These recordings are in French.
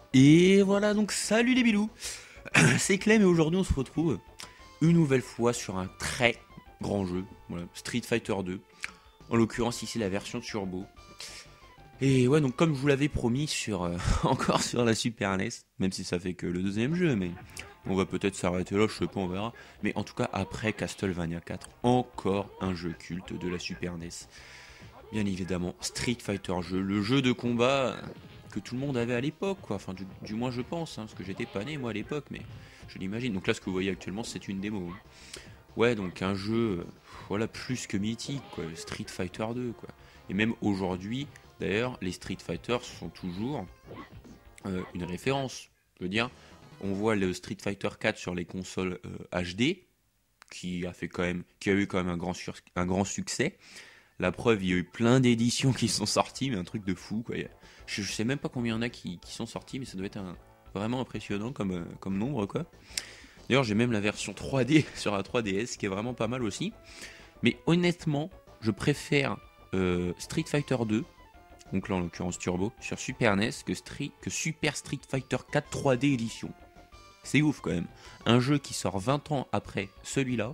Et voilà, donc salut les bilous. C'est Clem et aujourd'hui on se retrouve une nouvelle fois sur un très grand jeu, voilà, Street Fighter 2. En l'occurrence ici la version turbo. Et ouais, donc comme je vous l'avais promis sur encore sur la Super NES, même si ça fait que le deuxième jeu, mais on va peut-être s'arrêter là, je sais pas, on verra. Mais en tout cas après Castlevania 4, encore un jeu culte de la Super NES. Bien évidemment, Street Fighter jeu, le jeu de combat que tout le monde avait à l'époque, quoi. Enfin, du moins je pense, hein, parce que j'étais pas né moi à l'époque, mais je l'imagine. Donc là, ce que vous voyez actuellement, c'est une démo. Ouais, donc un jeu, voilà, plus que mythique, quoi. Le Street Fighter 2, quoi. Et même aujourd'hui, d'ailleurs, les Street Fighter sont toujours une référence. Je veux dire, on voit le Street Fighter 4 sur les consoles HD, qui a eu quand même un grand succès. La preuve, il y a eu plein d'éditions qui sont sorties, mais un truc de fou, quoi. Je sais même pas combien il y en a qui sont sortis, mais ça doit être vraiment impressionnant comme nombre, quoi. D'ailleurs, j'ai même la version 3D sur la 3DS, qui est vraiment pas mal aussi. Mais honnêtement, je préfère Street Fighter 2, donc là en l'occurrence Turbo, sur Super NES, que Super Street Fighter 4 3D édition. C'est ouf quand même. Un jeu qui sort 20 ans après celui-là,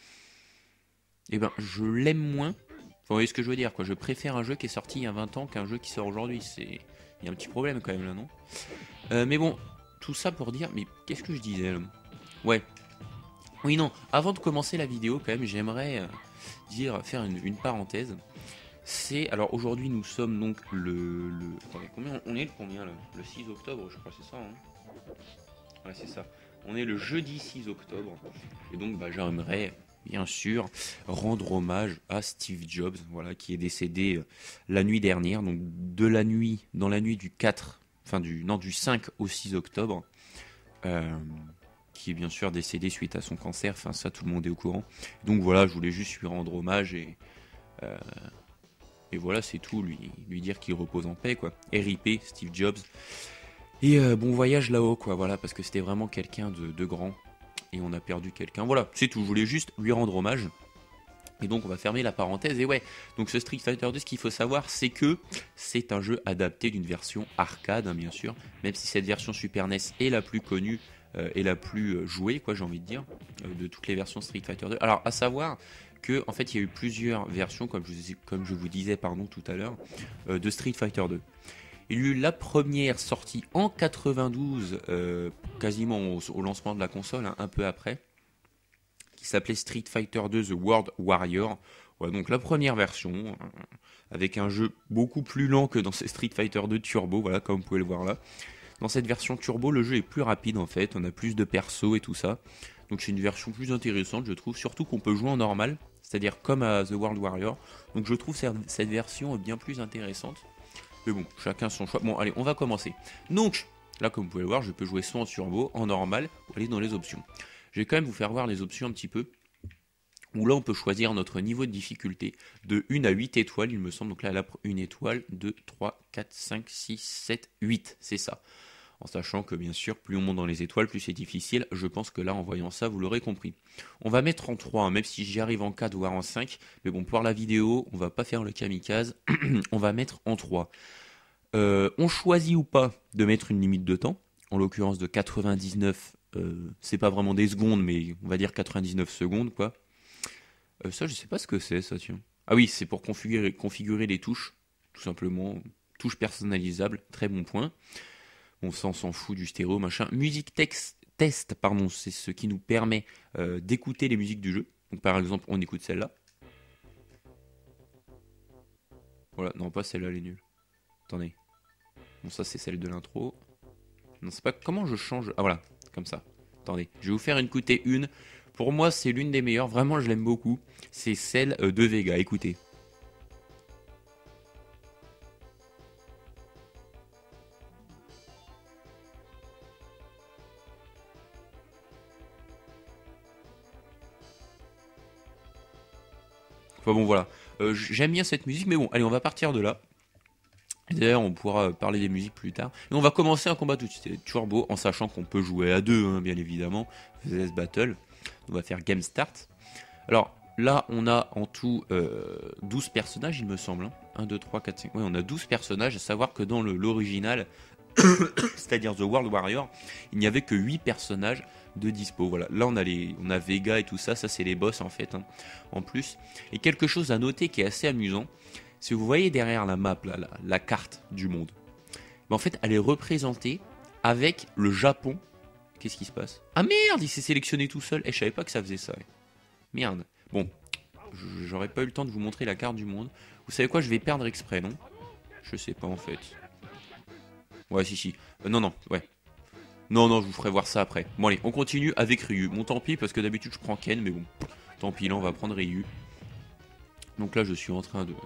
eh ben, je l'aime moins. Vous voyez ce que je veux dire, quoi. Je préfère un jeu qui est sorti il y a 20 ans qu'un jeu qui sort aujourd'hui. Il y a un petit problème quand même là, non? Mais bon, tout ça pour dire, mais qu'est-ce que je disais là? Ouais. Oui, non, avant de commencer la vidéo, quand même, j'aimerais faire une parenthèse. Alors aujourd'hui, nous sommes donc attendez, on est le combien là? Le 6 octobre, je crois, c'est ça, hein? Ouais, c'est ça. On est le jeudi 6 octobre. Et donc, bah, j'aimerais, bien sûr, rendre hommage à Steve Jobs, voilà, qui est décédé la nuit dernière. Donc, dans la nuit du 4, enfin, du 5 au 6 octobre. euh, qui est bien sûr décédé suite à son cancer. Enfin, ça, tout le monde est au courant. Donc, voilà, je voulais juste lui rendre hommage euh, et voilà, c'est tout. Lui dire qu'il repose en paix, quoi. RIP, Steve Jobs. Et bon voyage là-haut, quoi, voilà, parce que c'était vraiment quelqu'un de grand. Et on a perdu quelqu'un. Voilà, c'est tout. Je voulais juste lui rendre hommage. Et donc on va fermer la parenthèse. Et ouais, donc ce Street Fighter 2, ce qu'il faut savoir, c'est que c'est un jeu adapté d'une version arcade, hein, bien sûr. Même si cette version Super NES est la plus connue et la plus jouée, quoi, j'ai envie de dire, de toutes les versions Street Fighter 2. Alors à savoir que en fait il y a eu plusieurs versions, comme je vous disais pardon tout à l'heure, de Street Fighter 2. Il y a eu la première sortie en 92, quasiment au lancement de la console, hein, un peu après, qui s'appelait Street Fighter 2 The World Warrior. Ouais, donc la première version, avec un jeu beaucoup plus lent que dans ces Street Fighter 2 Turbo, voilà, comme vous pouvez le voir là. Dans cette version Turbo, le jeu est plus rapide en fait, on a plus de persos et tout ça. Donc c'est une version plus intéressante, je trouve, surtout qu'on peut jouer en normal, c'est-à-dire comme à The World Warrior. Donc je trouve cette version bien plus intéressante. Mais bon, chacun son choix. Bon, allez, on va commencer. Donc, là, comme vous pouvez le voir, je peux jouer soit en turbo, en normal, ou aller dans les options. Je vais quand même vous faire voir les options un petit peu. Où là, on peut choisir notre niveau de difficulté de 1 à 8 étoiles, il me semble. Donc là, elle a 1 étoile, 2, 3, 4, 5, 6, 7, 8. C'est ça. En sachant que, bien sûr, plus on monte dans les étoiles, plus c'est difficile. Je pense que là, en voyant ça, vous l'aurez compris. On va mettre en 3, hein, même si j'y arrive en 4, voire en 5. Mais bon, pour la vidéo, on va pas faire le kamikaze. On va mettre en 3. On choisit ou pas de mettre une limite de temps, en l'occurrence de 99, c'est pas vraiment des secondes, mais on va dire 99 secondes, quoi. Ça, je sais pas ce que c'est, ça, tiens. Ah oui, c'est pour configurer les touches, tout simplement. Touches personnalisables, très bon point. Bon, ça, on s'en fout du stéréo, machin. Musique test, pardon, c'est ce qui nous permet d'écouter les musiques du jeu. Donc, par exemple, on écoute celle-là. Voilà, non, pas celle-là, elle est nulle. Attendez. Bon, ça, c'est celle de l'intro. Non, c'est pas comment je change. Ah voilà, comme ça. Attendez, je vais vous faire écouter une. Pour moi, c'est l'une des meilleures. Vraiment, je l'aime beaucoup. C'est celle de Vega. Écoutez. Enfin bon, voilà. J'aime bien cette musique, mais bon, allez, on va partir de là. D'ailleurs, on pourra parler des musiques plus tard. Et on va commencer un combat tout de suite. Turbo, en sachant qu'on peut jouer à deux, hein, bien évidemment. VS Battle. On va faire Game Start. Alors, là, on a en tout 12 personnages, il me semble. Hein. 1, 2, 3, 4, 5. Ouais, on a 12 personnages. À savoir que dans l'original, c'est-à-dire The World Warrior, il n'y avait que 8 personnages de dispo. Voilà. Là on a Vega et tout ça, ça c'est les boss en fait, hein, en plus. Et quelque chose à noter qui est assez amusant, si vous voyez derrière la map, là, la carte du monde, en fait elle est représentée avec le Japon. Qu'est-ce qui se passe? Ah merde, il s'est sélectionné tout seul. Je savais pas que ça faisait ça. Merde. Bon, j'aurais pas eu le temps de vous montrer la carte du monde. Vous savez quoi, je vais perdre exprès, non? Je sais pas en fait. Ouais, si. Non, ouais. Non, je vous ferai voir ça après. Bon allez, on continue avec Ryu. Bon tant pis, parce que d'habitude je prends Ken, mais bon, tant pis, là on va prendre Ryu. Donc là je suis en train de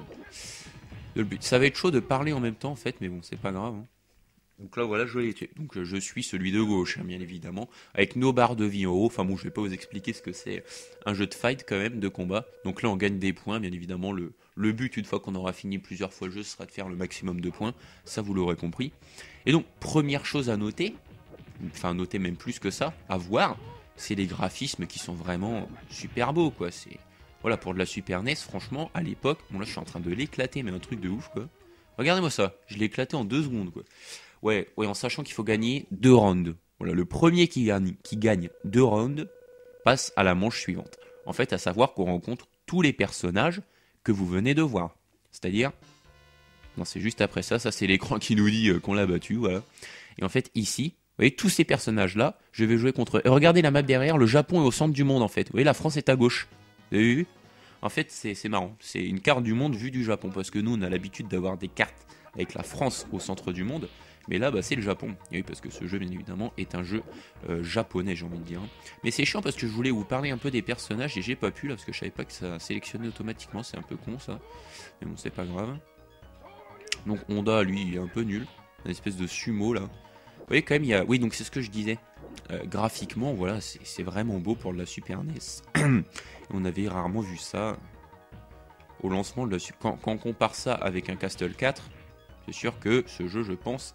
le but. Ça va être chaud de parler en même temps en fait, mais bon, c'est pas grave. Hein. Donc là voilà, je l'ai été. Donc je suis celui de gauche, hein, bien évidemment, avec nos barres de vie en haut. Enfin bon, je vais pas vous expliquer ce que c'est un jeu de fight quand même, de combat. Donc là on gagne des points, bien évidemment. Le but, une fois qu'on aura fini plusieurs fois le jeu, sera de faire le maximum de points. Ça vous l'aurez compris. Et donc première chose à noter, enfin noter même plus que ça, à voir, c'est les graphismes qui sont vraiment super beaux quoi. C'est voilà, pour de la Super NES, franchement, à l'époque, bon là je suis en train de l'éclater, mais un truc de ouf quoi. Regardez-moi ça, je l'ai éclaté en 2 secondes quoi. Ouais, en sachant qu'il faut gagner 2 rounds. Voilà, le premier qui gagne 2 rounds passe à la manche suivante. En fait, à savoir qu'on rencontre tous les personnages que vous venez de voir. C'est-à-dire, non, c'est juste après ça, c'est l'écran qui nous dit qu'on l'a battu, voilà. Et en fait, ici, vous voyez, tous ces personnages-là, je vais jouer contre eux. Et regardez la map derrière, le Japon est au centre du monde en fait. Vous voyez, la France est à gauche. Vous avez vu? En fait, c'est marrant. C'est une carte du monde vue du Japon. Parce que nous, on a l'habitude d'avoir des cartes avec la France au centre du monde. Mais là, bah, c'est le Japon. Et oui, parce que ce jeu, bien évidemment, est un jeu japonais, j'ai envie de dire. Mais c'est chiant parce que je voulais vous parler un peu des personnages et j'ai pas pu là parce que je savais pas que ça sélectionnait automatiquement. C'est un peu con ça. Mais bon, c'est pas grave. Donc Honda, lui, il est un peu nul. Une espèce de sumo là. Vous voyez quand même, il y a... Oui, donc c'est ce que je disais. Graphiquement, voilà, c'est vraiment beau pour de la Super NES. On avait rarement vu ça au lancement de la quand on compare ça avec un Castle 4, c'est sûr que ce jeu, je pense...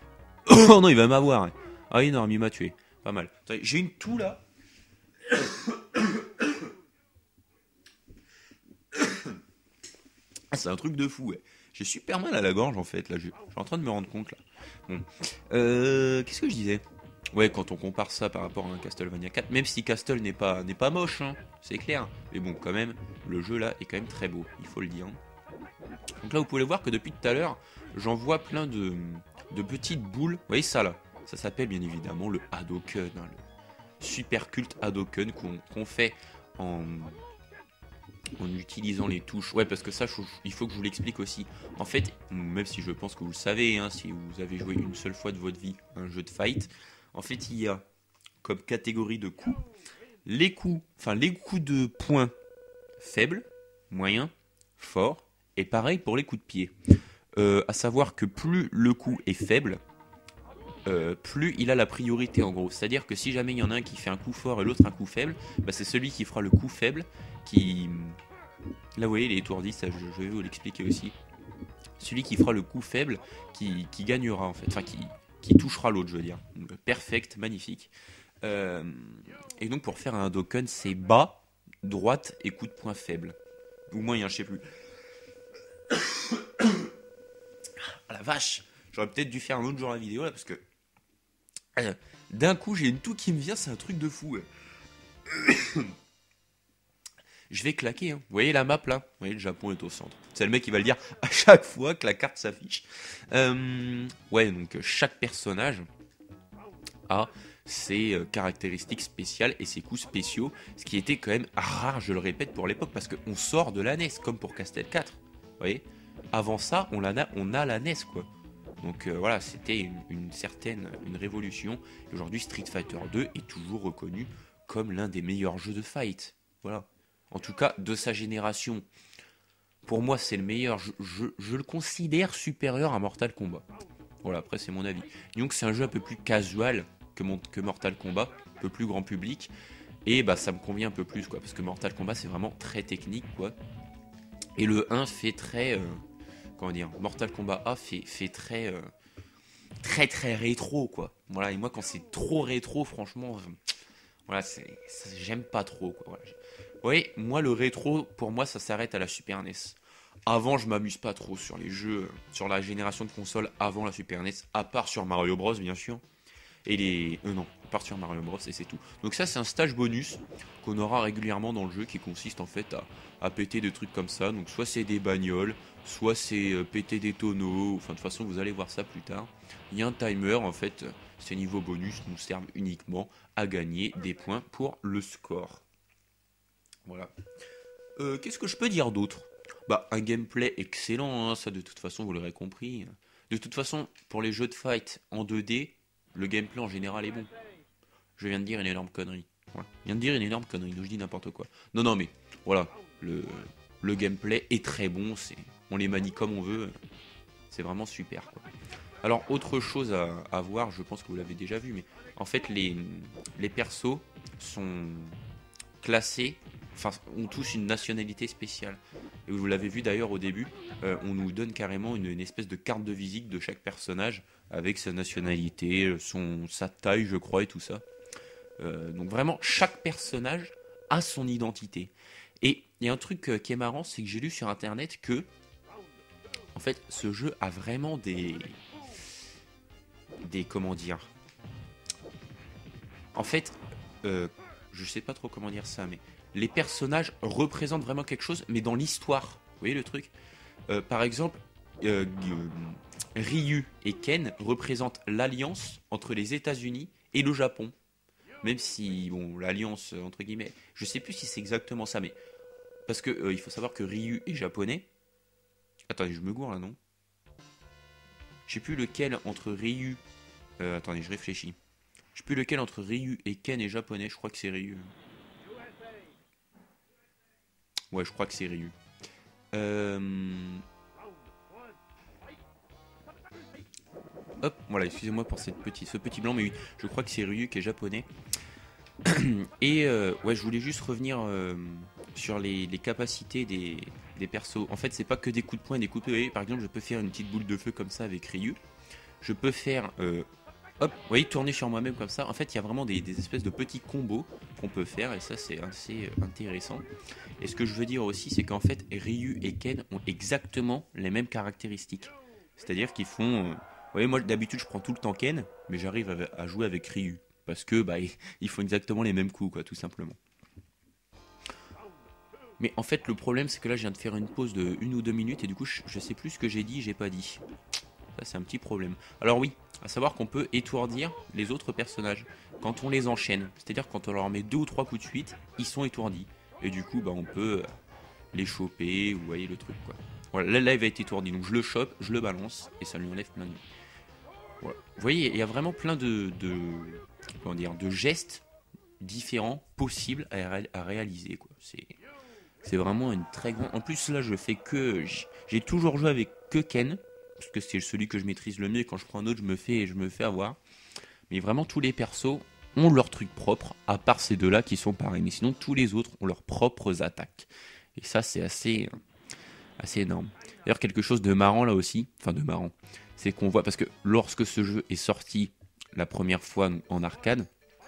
Oh non, il va m'avoir. Ah énorme, il m'a tué. Pas mal. J'ai une toux là. Ah, c'est un truc de fou, ouais. J'ai super mal à la gorge en fait, là. Je suis en train de me rendre compte là. Bon. Qu'est-ce que je disais? Ouais, quand on compare ça par rapport à un Castlevania 4, même si Castle n'est pas moche, hein, c'est clair. Mais bon, quand même, le jeu là est quand même très beau, il faut le dire. Donc là, vous pouvez voir que depuis tout à l'heure, j'en vois plein de petites boules. Vous voyez ça là? Ça s'appelle bien évidemment le Hadoken, hein, le super culte Hadoken qu'on fait en utilisant les touches. Ouais, parce que ça, il faut que je vous l'explique aussi. En fait, même si je pense que vous le savez, hein, si vous avez joué une seule fois de votre vie un jeu de fight, en fait, il y a comme catégorie de coups les coups de poing faibles, moyens, forts, et pareil pour les coups de pied. À savoir que plus le coup est faible, plus il a la priorité en gros. C'est-à-dire que si jamais il y en a un qui fait un coup fort et l'autre un coup faible, bah, c'est celui qui fera le coup faible qui... Là vous voyez il est étourdi, ça je vais vous l'expliquer aussi. Celui qui fera le coup faible qui gagnera en fait, enfin qui touchera l'autre je veux dire. Perfect, magnifique. Et donc pour faire un Hadoken c'est bas, droite et coup de poing faible. Ou moyen, je sais plus. Ah la vache, j'aurais peut-être dû faire un autre jour la vidéo là parce que d'un coup j'ai une toux qui me vient, c'est un truc de fou. Ouais. Je vais claquer, hein. Vous voyez la map là? Vous voyez le Japon est au centre. C'est le mec qui va le dire à chaque fois que la carte s'affiche. Ouais, donc chaque personnage a ses caractéristiques spéciales et ses coups spéciaux, ce qui était quand même rare, je le répète, pour l'époque, parce qu'on sort de la NES, comme pour Castle 4. Vous voyez? Avant ça, on a la NES, quoi. Donc voilà, c'était une révolution. Et aujourd'hui, Street Fighter 2 est toujours reconnu comme l'un des meilleurs jeux de fight. Voilà. En tout cas, de sa génération. Pour moi, c'est le meilleur. Je le considère supérieur à Mortal Kombat. Voilà, après, c'est mon avis. Donc, c'est un jeu un peu plus casual que Mortal Kombat, un peu plus grand public. Et bah, ça me convient un peu plus, quoi. Parce que Mortal Kombat, c'est vraiment très technique, quoi. Et le 1 fait très... comment dire, Mortal Kombat A fait très très rétro quoi. Voilà, et moi quand c'est trop rétro franchement voilà, j'aime pas trop quoi. Voilà. Vous voyez, moi le rétro pour moi ça s'arrête à la Super NES. Avant, je m'amuse pas trop sur les jeux, sur la génération de consoles avant la Super NES, à part sur Mario Bros, bien sûr. Et les. Non, à part sur Mario Bros, et c'est tout. Donc, ça, c'est un stage bonus qu'on aura régulièrement dans le jeu qui consiste en fait à péter des trucs comme ça. Donc, soit c'est des bagnoles, soit c'est péter des tonneaux. Enfin, de toute façon, vous allez voir ça plus tard. Il y a un timer, en fait. Ces niveaux bonus nous servent uniquement à gagner des points pour le score. Voilà. Qu'est-ce que je peux dire d'autre? Bah, un gameplay excellent, hein, ça de toute façon vous l'aurez compris. De toute façon, pour les jeux de fight en 2D, le gameplay en général est bon. Je viens de dire une énorme connerie. Voilà. Je viens de dire une énorme connerie, donc je dis n'importe quoi. Non, non, mais voilà, le gameplay est très bon, on les manie comme on veut, c'est vraiment super, quoi. Alors, autre chose à voir, je pense que vous l'avez déjà vu, mais en fait, les persos sont classés, enfin, ont tous une nationalité spéciale. Et vous l'avez vu d'ailleurs au début, on nous donne carrément une espèce de carte de visite de chaque personnage, avec sa nationalité, sa taille, je crois, et tout ça. Donc vraiment, chaque personnage a son identité. Et il y a un truc qui est marrant, c'est que j'ai lu sur internet que, en fait, ce jeu a vraiment comment dire. En fait, je sais pas trop comment dire ça, mais les personnages représentent vraiment quelque chose, mais dans l'histoire. Vous voyez le truc? Par exemple, Ryu et Ken représentent l'alliance entre les États-Unis et le Japon. Même si, bon, l'alliance, entre guillemets, je sais plus si c'est exactement ça, mais. Parce que il faut savoir que Ryu est japonais. Attendez, je me gourre là, non? Je sais plus lequel entre Ryu. Attendez, je réfléchis. Je sais plus lequel entre Ryu et Ken est japonais, je crois que c'est Ryu. Ouais, je crois que c'est Ryu. Hop, voilà, excusez-moi pour ce petit blanc, mais oui, je crois que c'est Ryu qui est japonais. Et ouais, je voulais juste revenir sur les capacités des persos. En fait, c'est pas que des coups de poing et des coups de pied. Par exemple, je peux faire une petite boule de feu comme ça avec Ryu. Je peux faire, hop, vous voyez, tourner sur moi-même comme ça. En fait, il y a vraiment des espèces de petits combos qu'on peut faire, et ça, c'est assez intéressant. Et ce que je veux dire aussi, c'est qu'en fait, Ryu et Ken ont exactement les mêmes caractéristiques. C'est-à-dire qu'ils font... vous voyez, moi, d'habitude, je prends tout le temps Ken, mais j'arrive à jouer avec Ryu. Parce que, bah, ils font exactement les mêmes coups, quoi, tout simplement. Mais en fait, le problème, c'est que là, je viens de faire une pause de 1 ou 2 minutes, et du coup, je sais plus ce que j'ai pas dit. Ça, c'est un petit problème. Alors oui, à savoir qu'on peut étourdir les autres personnages quand on les enchaîne. C'est-à-dire quand on leur met 2 ou 3 coups de suite, ils sont étourdis. Et du coup, bah, on peut les choper, vous voyez le truc, quoi. Voilà, là, il va être étourdi, donc je le chope, je le balance, et ça lui enlève plein de vie. Voilà. Vous voyez, il y a vraiment plein comment dire, de gestes différents possibles à réaliser, quoi. C'est vraiment une très grande... En plus, là, j'ai toujours joué avec que Ken, parce que c'est celui que je maîtrise le mieux. Quand je prends un autre, je me fais avoir. Mais vraiment, tous les persos ont leur truc propre, à part ces deux-là qui sont pareils. Mais sinon, tous les autres ont leurs propres attaques. Et ça, c'est assez énorme. D'ailleurs, quelque chose de marrant là aussi, enfin de marrant, c'est qu'on voit, parce que lorsque ce jeu est sorti la première fois en arcade,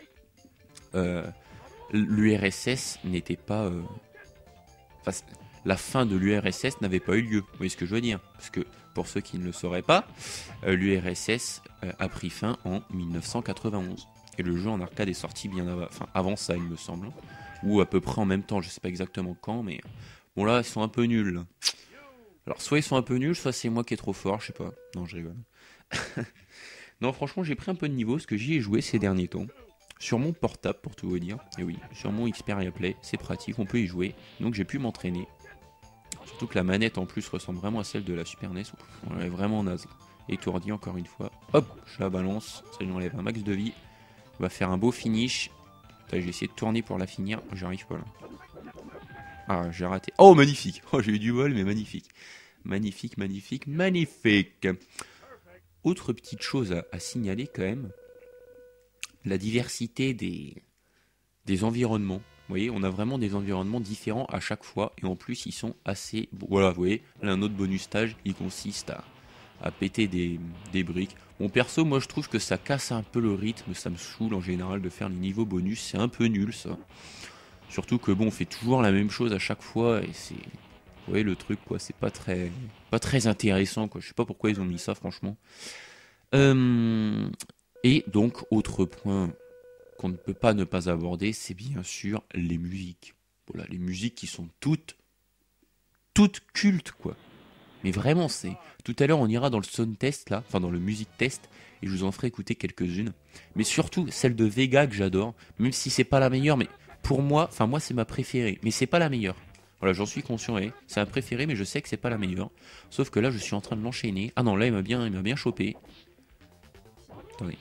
l'URSS n'était pas... Enfin, la fin de l'URSS n'avait pas eu lieu. Vous voyez ce que je veux dire? Parce que, pour ceux qui ne le sauraient pas, l'URSS a pris fin en 1991. Et le jeu en arcade est sorti bien avant ça, il me semble. Ou à peu près en même temps, je sais pas exactement quand, mais... Bon là, ils sont un peu nuls. Alors, soit ils sont un peu nuls, soit c'est moi qui est trop fort, je sais pas. Non, je rigole. Non, franchement, j'ai pris un peu de niveau, parce que j'y ai joué ces derniers temps. Sur mon portable, pour tout vous dire. Et oui, sur mon Xperia Play, c'est pratique, on peut y jouer. Donc j'ai pu m'entraîner. Surtout que la manette en plus ressemble vraiment à celle de la Super NES. On est vraiment naze. Étourdi encore une fois. Hop, je la balance. Ça lui enlève un max de vie. On va faire un beau finish. J'ai essayé de tourner pour la finir. J'arrive pas là. Ah, j'ai raté. Oh, magnifique. Oh, j'ai eu du bol, mais magnifique. Magnifique, magnifique, magnifique. Autre petite chose à signaler quand même. La diversité des environnements. Vous voyez, on a vraiment des environnements différents à chaque fois. Et en plus, ils sont assez... Voilà, vous voyez, là, un autre bonus stage, il consiste à péter des briques. Bon, perso, moi, je trouve que ça casse un peu le rythme. Ça me saoule, en général, de faire les niveaux bonus. C'est un peu nul, ça. Surtout que, bon, on fait toujours la même chose à chaque fois. Et Vous voyez le truc, quoi, c'est pas très intéressant, quoi. Je sais pas pourquoi ils ont mis ça, franchement. Euh, et donc, autre point qu'on ne peut pas ne pas aborder, c'est bien sûr les musiques. Voilà, les musiques qui sont toutes cultes, quoi. Mais vraiment, c'est... Tout à l'heure, on ira dans le sound test, là, enfin dans le music test, et je vous en ferai écouter quelques-unes. Mais surtout, celle de Vega que j'adore, même si c'est pas la meilleure, mais pour moi, enfin moi c'est ma préférée, mais c'est pas la meilleure. Voilà, j'en suis conscient, c'est ma préférée, mais je sais que c'est pas la meilleure. Sauf que là, je suis en train de l'enchaîner. Ah non, là, il m'a bien chopé. Attendez.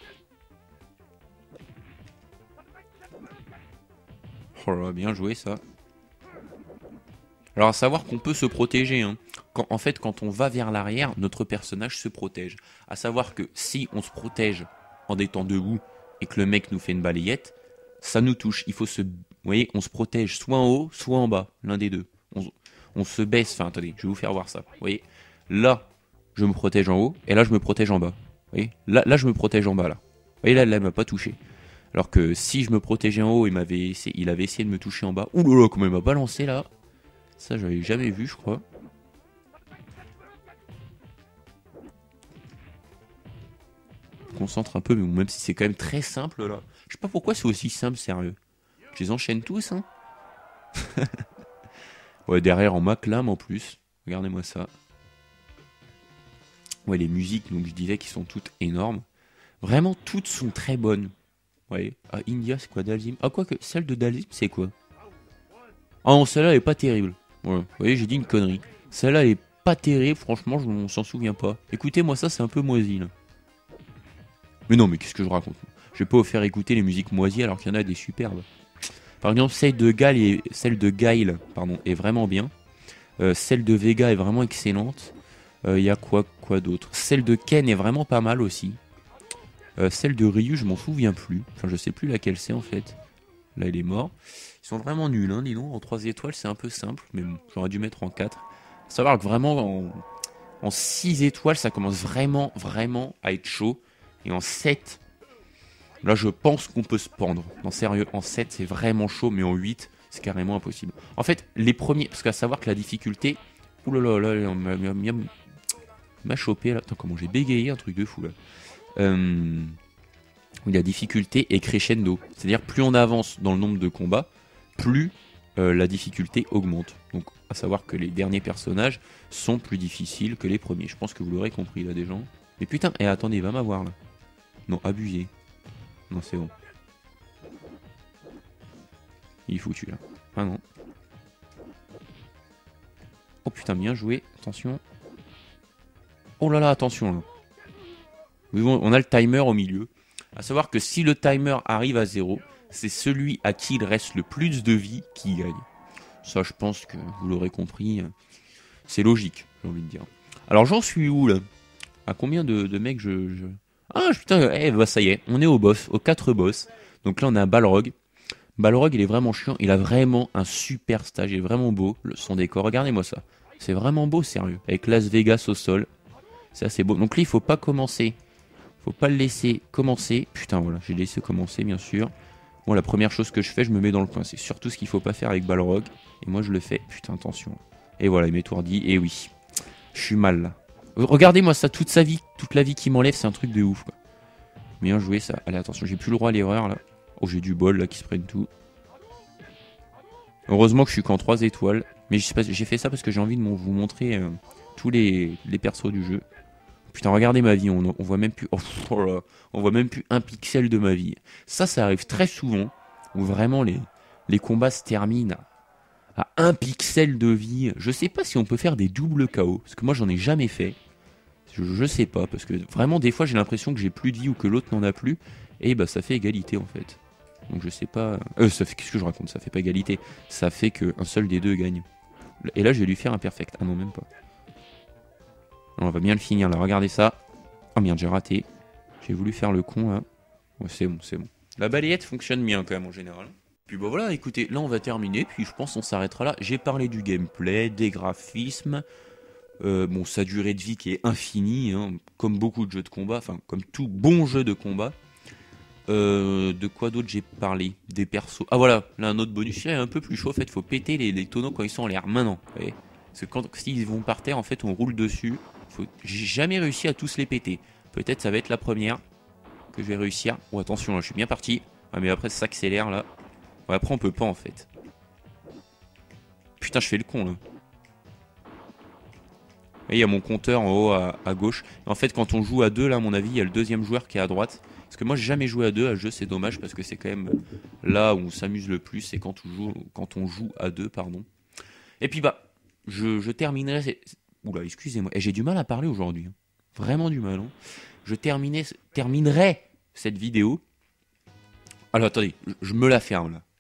Oh là, bien joué ça. Alors à savoir qu'on peut se protéger, hein. En fait, quand on va vers l'arrière, notre personnage se protège. À savoir que si on se protège en étant debout et que le mec nous fait une balayette, ça nous touche. Il faut se... Vous voyez, on se protège soit en haut, soit en bas, l'un des deux. On se baisse, enfin attendez, je vais vous faire voir ça. Vous voyez, là, je me protège en haut, et là, je me protège en bas. Vous voyez, là, je me protège en bas, là. Vous voyez, là, il m'a pas touché. Alors que si je me protégeais en haut, il avait essayé de me toucher en bas. Ouh là là, comment il m'a balancé là. Ça, j'avais jamais vu, je crois. Je me concentre un peu, mais bon, même si c'est quand même très simple là. Je sais pas pourquoi c'est aussi simple, sérieux. Je les enchaîne tous, hein. Ouais, derrière, on m'acclame en plus. Regardez-moi ça. Ouais, les musiques, donc je disais, qui sont toutes énormes. Vraiment, toutes sont très bonnes. Ouais. Ah, India, c'est quoi, Dalsim? Ah, quoi que, celle de Dalsim, c'est quoi? Ah non, celle-là, elle est pas terrible. Ouais, vous voyez, j'ai dit une connerie. Celle-là, elle est pas terrible, franchement, on s'en souvient pas. Écoutez-moi ça, c'est un peu moisi, là. Mais non, mais qu'est-ce que je raconte? Je vais pas vous faire écouter les musiques moisies alors qu'il y en a des superbes. Par exemple, celle de Guile, pardon, est vraiment bien. Celle de Vega est vraiment excellente. Il y a quoi d'autre? Celle de Ken est vraiment pas mal aussi. Celle de Ryu, je m'en souviens plus. Enfin, je sais plus laquelle c'est en fait. Là, il est mort. Ils sont vraiment nuls, hein, dis donc. En 3 étoiles, c'est un peu simple, mais bon, j'aurais dû mettre en 4. Faut savoir que vraiment, en 6 étoiles, ça commence vraiment, vraiment à être chaud. Et en 7, là, je pense qu'on peut se pendre. Non, sérieux, en 7, c'est vraiment chaud, mais en 8, c'est carrément impossible. En fait, les premiers, parce qu'à savoir que la difficulté... Ouh là là, là, on m'a chopé, là. Attends, comment j'ai bégayé, un truc de fou, là. Oui, la difficulté est crescendo. C'est-à-dire, plus on avance dans le nombre de combats, plus la difficulté augmente. Donc, à savoir que les derniers personnages sont plus difficiles que les premiers. Je pense que vous l'aurez compris, là, des gens. Mais putain, et attendez, va m'avoir, là. Non, abusé. Non, c'est bon. Il est foutu, là. Ah non. Oh putain, bien joué. Attention. Oh là là, attention, là. On a le timer au milieu. À savoir que si le timer arrive à 0, c'est celui à qui il reste le plus de vie qui gagne. Ça, je pense que vous l'aurez compris. C'est logique, j'ai envie de dire. Alors, j'en suis où, là? À combien de mecs Ah, putain, bah ça y est, on est au boss, aux 4 boss. Donc là, on a Balrog. Balrog, il est vraiment chiant. Il a vraiment un super stage. Il est vraiment beau, son décor. Regardez-moi ça. C'est vraiment beau, sérieux. Avec Las Vegas au sol. C'est assez beau. Donc là, il faut pas commencer. Faut pas le laisser commencer. Putain, voilà, j'ai laissé commencer, bien sûr. Bon, la première chose que je fais, je me mets dans le coin. C'est surtout ce qu'il faut pas faire avec Balrog. Et moi, je le fais. Putain, attention. Et voilà, il m'étourdit. Et oui, je suis mal, là. Regardez-moi ça, toute sa vie, toute la vie qui m'enlève, c'est un truc de ouf, quoi. Bien joué, ça. Allez, attention, j'ai plus le droit à l'erreur, là. Oh, j'ai du bol, là, qui se prennent tout. Heureusement que je suis qu'en 3 étoiles. Mais je sais pas, j'ai fait ça parce que j'ai envie de vous montrer tous les persos du jeu. Putain, regardez ma vie, on voit même plus... Oh là, on voit même plus un pixel de ma vie. Ça arrive très souvent, où vraiment les combats se terminent à 1 pixel de vie. Je sais pas si on peut faire des doubles KO, parce que moi j'en ai jamais fait. Je sais pas, parce que vraiment des fois j'ai l'impression que j'ai plus de vie ou que l'autre n'en a plus, et bah ça fait égalité en fait. Donc je sais pas... ça fait... Qu'est-ce que je raconte? Ça fait pas égalité, ça fait qu'un seul des deux gagne. Et là je vais lui faire un perfect. Ah non, même pas. On va bien le finir là, regardez ça. Oh merde, j'ai raté. J'ai voulu faire le con là. Ouais, c'est bon, c'est bon. La balayette fonctionne bien quand même en général. Puis bah voilà, écoutez, là on va terminer, puis je pense qu'on s'arrêtera là. J'ai parlé du gameplay, des graphismes, bon, sa durée de vie qui est infinie, hein, comme beaucoup de jeux de combat, enfin comme tout bon jeu de combat. De quoi d'autre j'ai parlé? Des persos. Ah voilà, là un autre bonus, là est un peu plus chaud, en fait, faut péter les tonneaux quand ils sont en l'air. Maintenant, vous voyez, Parce que quand s'ils vont par terre, en fait, on roule dessus. J'ai jamais réussi à tous les péter. Peut-être ça va être la première que je vais réussir. Oh, attention, là, je suis bien parti. Ah, mais après, ça s'accélère, là. Ouais, après, on peut pas, en fait. Putain, je fais le con, là. Et il y a mon compteur en haut à gauche. En fait, quand on joue à deux, là, à mon avis, il y a le deuxième joueur qui est à droite. Parce que moi, j'ai jamais joué à deux à ce jeu, c'est dommage parce que c'est quand même là où on s'amuse le plus, c'est quand on joue à deux, pardon. Et puis bah, je terminerai. Oula, excusez-moi, et j'ai du mal à parler aujourd'hui, hein. Vraiment du mal. Hein. Terminerai cette vidéo. Alors attendez, je me la ferme là.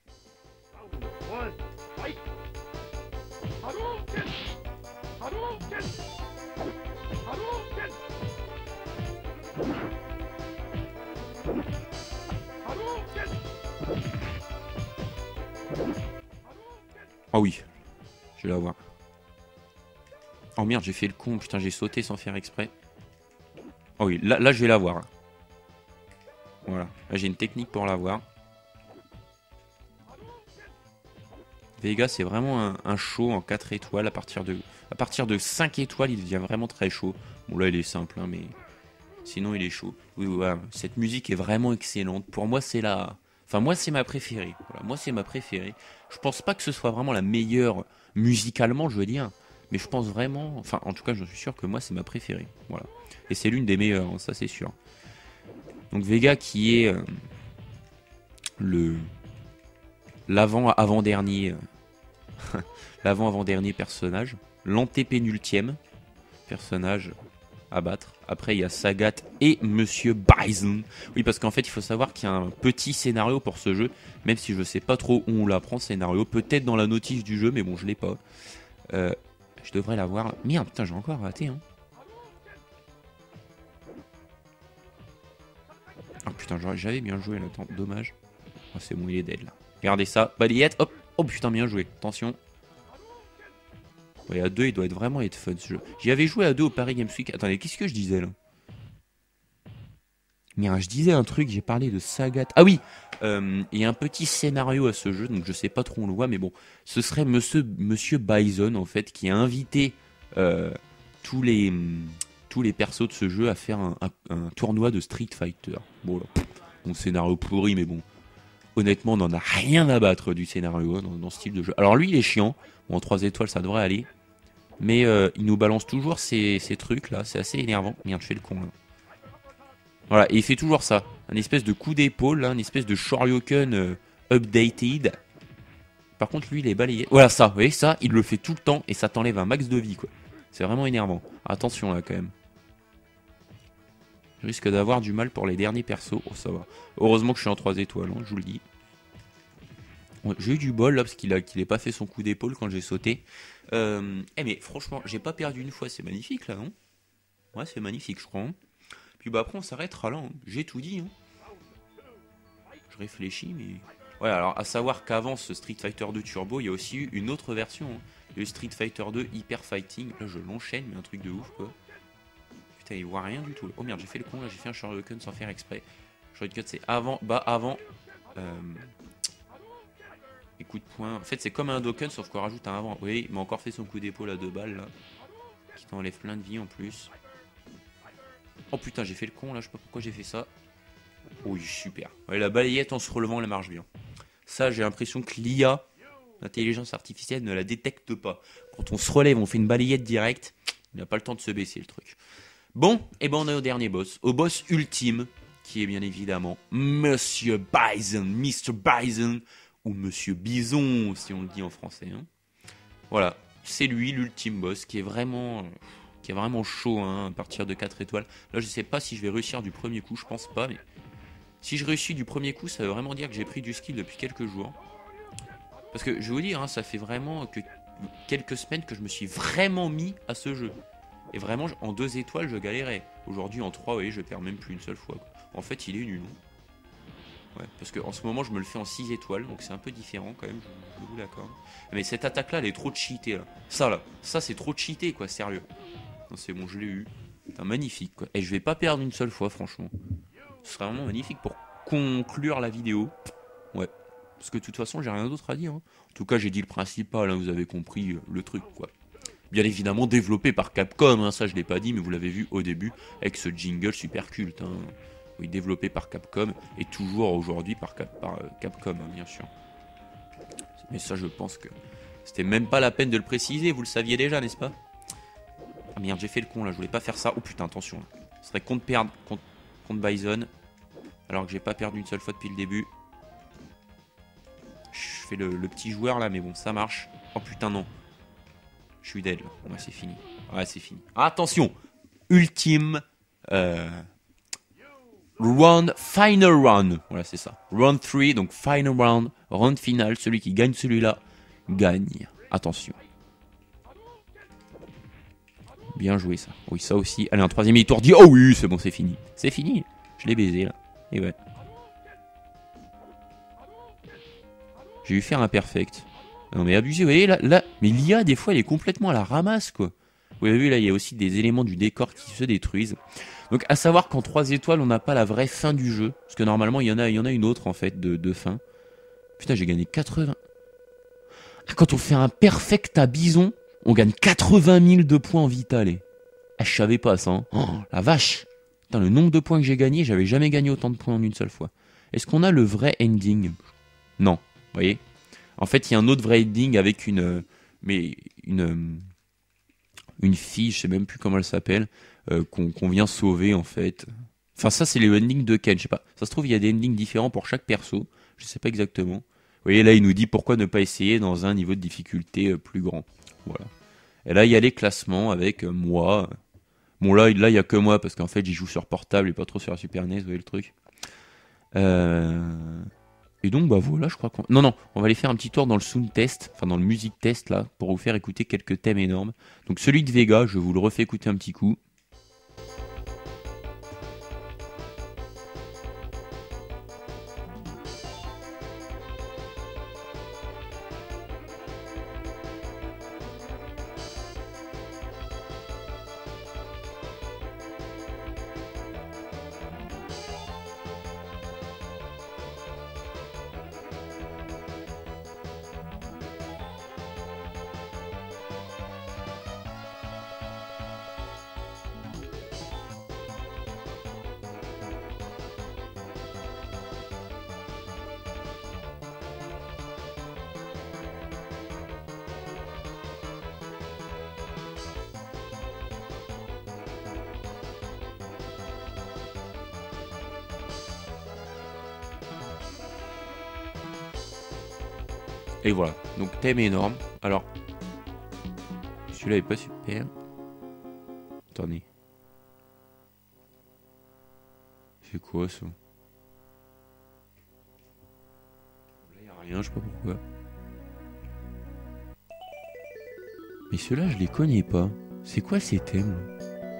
Oh oui, je vais la voir. Oh merde, j'ai fait le con, putain, j'ai sauté sans faire exprès. Oh oui, là je vais la voir. Voilà, là j'ai une technique pour la voir. Vega, c'est vraiment un show en 4 étoiles. À partir de 5 étoiles, il devient vraiment très chaud. Bon, là, il est simple, hein, mais sinon, il est chaud. Oui, ouais, cette musique est vraiment excellente. Pour moi, c'est la. Enfin, moi, c'est ma préférée. Voilà, moi, c'est ma préférée. Je pense pas que ce soit vraiment la meilleure musicalement, je veux dire. Mais je pense vraiment. Enfin, en tout cas, je suis sûr que moi, c'est ma préférée. Voilà. Et c'est l'une des meilleures, hein, ça, c'est sûr. Donc, Vega qui est le. L'avant-avant-dernier. L'avant-avant-dernier personnage. L'antépénultième personnage à battre. Après, il y a Sagat et Monsieur Bison. Oui, parce qu'en fait, il faut savoir qu'il y a un petit scénario pour ce jeu. Même si je sais pas trop où on l'apprend, ce scénario. Peut-être dans la notice du jeu, mais bon, je l'ai pas. Je devrais l'avoir. Merde, putain, j'ai encore raté. Hein. Ah putain, j'avais bien joué là. Attends, dommage. Oh, c'est bon, il est dead là. Regardez ça. Balayette, hop. Oh putain, bien joué. Attention. Ouais, à 2, il doit vraiment être fun ce jeu. J'y avais joué à 2 au Paris Games Week. Attendez, qu'est-ce que je disais là? Merde, je disais un truc, j'ai parlé de Sagat. Ah oui, il y a un petit scénario à ce jeu, donc je sais pas trop où on le voit, mais bon, ce serait Monsieur Bison en fait qui a invité tous les tous les persos de ce jeu à faire un tournoi de Street Fighter. Bon là, bon scénario pourri, mais bon, honnêtement, on n'en a rien à battre du scénario hein, dans ce style de jeu. Alors lui, il est chiant. Bon, en 3 étoiles, ça devrait aller. Mais il nous balance toujours ces trucs là, c'est assez énervant. Merde, je fais le con là. Voilà, et il fait toujours ça. Un espèce de coup d'épaule, là, une espèce de Shoryuken updated. Par contre, lui, il est balayé. Voilà, ça, vous voyez, ça, il le fait tout le temps et ça t'enlève un max de vie, quoi. C'est vraiment énervant. Attention là, quand même. Je risque d'avoir du mal pour les derniers persos. Oh, ça va. Heureusement que je suis en 3 étoiles, hein, je vous le dis. J'ai eu du bol là parce qu'il n'ait pas fait son coup d'épaule quand j'ai sauté. Mais franchement, j'ai pas perdu une fois, c'est magnifique là, non? Ouais, c'est magnifique, je crois. Hein. Puis bah après, on s'arrêtera là. Hein. J'ai tout dit. Hein. Je réfléchis, mais. Ouais, alors à savoir qu'avant ce Street Fighter 2 Turbo, il y a aussi eu une autre version. Hein. Le Street Fighter 2 Hyper Fighting. Là, je l'enchaîne, mais un truc de ouf quoi. Putain, il voit rien du tout. Là. Oh merde, j'ai fait le con là, j'ai fait un Shoryuken sans faire exprès. Shoryuken, c'est avant, bas, avant. Et coup de poing. En fait, c'est comme un Dokken, sauf qu'on rajoute un avant. Oui, il m'a encore fait son coup d'épaule à 2 balles là. Qui t'enlève plein de vie en plus. Oh putain, j'ai fait le con là, je sais pas pourquoi j'ai fait ça. Oui, super. Ouais, la balayette en se relevant, elle marche bien. Ça, j'ai l'impression que l'IA, l'intelligence artificielle, ne la détecte pas. Quand on se relève, on fait une balayette directe. Il n'a pas le temps de se baisser le truc. Bon, et ben on est au dernier boss. Au boss ultime, qui est bien évidemment Monsieur Bison, Mr. Bison, ou Monsieur Bison, si on le dit en français. Hein. Voilà, c'est lui l'ultime boss qui est vraiment chaud hein, à partir de 4 étoiles. Là, je sais pas si je vais réussir du premier coup, je pense pas, mais si je réussis du premier coup, ça veut vraiment dire que j'ai pris du skill depuis quelques jours. Parce que je vais vous dire, hein, ça fait vraiment que quelques semaines que je me suis vraiment mis à ce jeu. Et vraiment, en 2 étoiles, je galérais. Aujourd'hui, en 3, vous voyez, je perds même plus une seule fois. Quoi. En fait, il est nul. Ouais, parce qu'en ce moment, je me le fais en 6 étoiles, donc c'est un peu différent quand même, je vous l'accorde. Mais cette attaque-là, elle est trop cheatée, là. Ça, c'est trop cheaté, quoi, sérieux. Non, c'est bon, je l'ai eu. C'est magnifique, quoi. Et je vais pas perdre une seule fois, franchement. Ce serait vraiment magnifique pour conclure la vidéo. Ouais. Parce que de toute façon, j'ai rien d'autre à dire. Hein. En tout cas, j'ai dit le principal, hein, vous avez compris le truc, quoi. Bien évidemment développé par Capcom, hein, ça je l'ai pas dit, mais vous l'avez vu au début avec ce jingle super culte. Hein. Oui, développé par Capcom et toujours aujourd'hui par, Capcom, hein, bien sûr. Mais ça, je pense que c'était même pas la peine de le préciser, vous le saviez déjà, n'est-ce pas? Ah merde, j'ai fait le con là, je voulais pas faire ça. Oh putain, attention. Ce serait contre perdre contre Bison, alors que j'ai pas perdu une seule fois depuis le début. Je fais le petit joueur là, mais bon, ça marche. Oh putain, non. Je suis dead là. Ouais, c'est fini. Ouais, c'est fini. Attention, ultime round, final round. Voilà, c'est ça. Round 3, donc final round, round final. Celui qui gagne celui-là gagne. Attention. Bien joué ça. Oui, ça aussi. Allez, un troisième étourdi. Oh oui, c'est bon, c'est fini. C'est fini. Je l'ai baisé là. Et ouais. J'ai eu faire un perfect. Non mais abusé, vous voyez là, mais l'IA des fois elle est complètement à la ramasse quoi. Vous avez vu là, il y a aussi des éléments du décor qui se détruisent. Donc à savoir qu'en 3 étoiles, on n'a pas la vraie fin du jeu. Parce que normalement, il y en a une autre en fait de fin. Putain, j'ai gagné 80. Ah, quand on fait un perfect à bison, on gagne 80 000 de points en vital. Ah, je savais pas ça. Hein. Oh, la vache. Putain, le nombre de points que j'ai gagné, j'avais jamais gagné autant de points en une seule fois. Est-ce qu'on a le vrai ending? Non, vous voyez. En fait, il y a un autre vrai ending avec une fille, je sais même plus comment elle s'appelle, qu'on vient sauver en fait. Enfin, ça c'est les endings de Ken, je sais pas. Ça se trouve, il y a des endings différents pour chaque perso. Je sais pas exactement. Vous voyez, là, il nous dit pourquoi ne pas essayer dans un niveau de difficulté plus grand. Voilà. Et là, il y a les classements avec moi. Bon, là, il y a que moi parce qu'en fait, j'y joue sur portable et pas trop sur la Super NES, vous voyez le truc. Et donc bah voilà, je crois qu'on... Non, on va aller faire un petit tour dans le sound test, enfin dans le music test là, pour vous faire écouter quelques thèmes énormes. Donc celui de Vega, je vous le refais écouter un petit coup. Et voilà, donc thème énorme. Alors, celui-là est pas super. Attendez. C'est quoi ça? Là, y a rien, je sais pas pourquoi. Mais ceux-là, je les connais pas. C'est quoi ces thèmes là?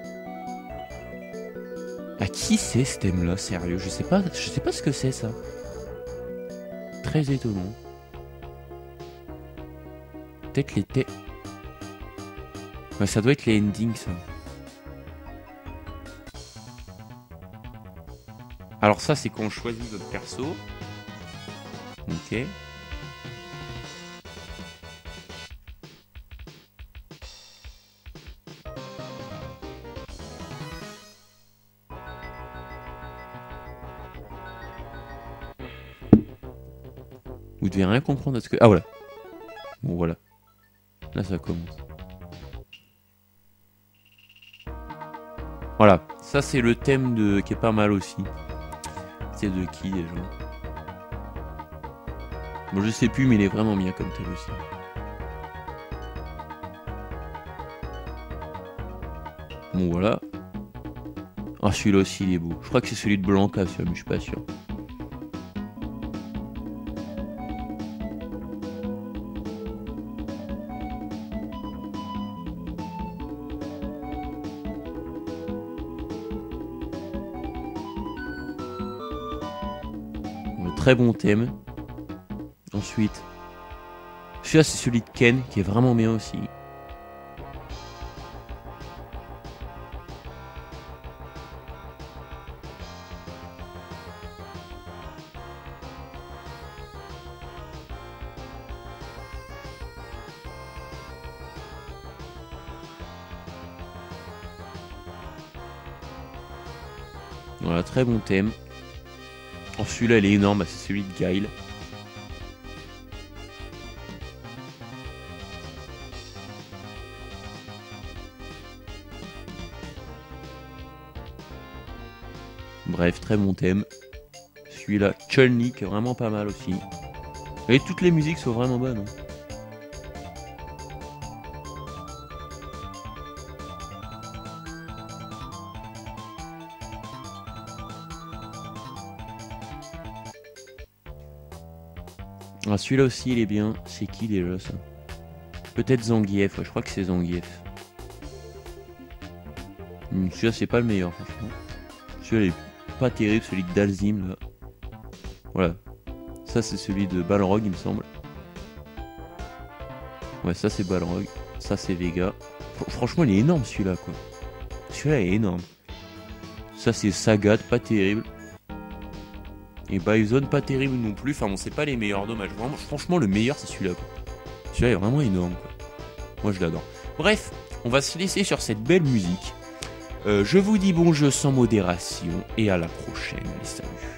À qui c'est ce thème-là, sérieux? Je sais pas ce que c'est ça. Très étonnant. Peut-être les thèmes. Ouais, ça doit être les endings, ça. Alors ça, c'est quand on choisit votre perso. Ok. Vous devez rien comprendre à ce que... Ah voilà. Bon voilà. Là ça commence. Voilà. Ça c'est le thème de qui est pas mal aussi. C'est de qui déjà? Bon je sais plus mais il est vraiment bien comme thème aussi. Bon voilà. Ah celui-là aussi il est beau. Je crois que c'est celui de Blanca celui-là mais je suis pas sûr. Très bon thème. Ensuite, celui-là c'est celui de Ken qui est vraiment bien aussi. Voilà, très bon thème. Oh, celui-là, il est énorme, bah, c'est celui de Guile. Bref, très bon thème. Celui-là, Chun-Li, qui est vraiment pas mal aussi. Et toutes les musiques sont vraiment bonnes. Hein. Ah, celui-là aussi, il est bien. C'est qui déjà ça? Peut-être Zangief, ouais, je crois que c'est Zangief. Celui-là, c'est pas le meilleur, franchement. Celui-là, il est pas terrible, celui de Dalzim, là. Voilà. Ça, c'est celui de Balrog, il me semble. Ouais, ça, c'est Balrog. Ça, c'est Vega. Franchement, il est énorme, celui-là, quoi. Celui-là est énorme. Ça, c'est Sagat, pas terrible. Et Bison, pas terrible non plus. Enfin, bon, c'est pas les meilleurs, dommage. Vraiment, franchement, le meilleur, c'est celui-là, quoi. Celui-là est vraiment énorme, quoi. Moi, je l'adore. Bref, on va se laisser sur cette belle musique. Je vous dis bon jeu sans modération et à la prochaine, les saluts.